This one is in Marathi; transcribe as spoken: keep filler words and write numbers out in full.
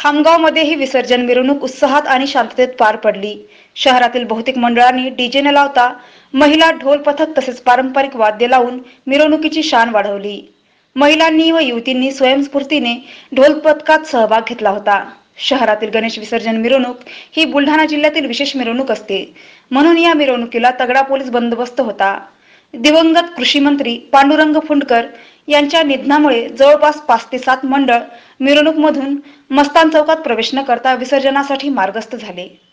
खामगावमध्ये ही विसर्जन मिरवणूक उत्साहात आणि शांततेत पार पडली। शहरातील बहुतेक मंडळांनी डीजे न लावता महिला ढोल पथक तसेच पारंपरिक वाद्य लावून मिरवणुकीची शान वाढवली। महिलांनी व युवतींनी स्वयंस्फूर्तीने ढोल पथकात सहभाग घेतला होता। शहरातील गणेश विसर्जन मिरवणूक ही बुलढाणा जिल्ह्यातील विशेष मिरवणूक असते, म्हणून या मिरवणुकीला तगडा पोलीस बंदोबस्त होता। दिवंगत कृषी मंत्री पांडुरंग फुंडकर यांच्या निधनामुळे जवळपास पाच ते सात मंडळ मिरवणूक मधून मस्तान चौकात प्रवेश न करता विसर्जनासाठी मार्गस्थ झाले।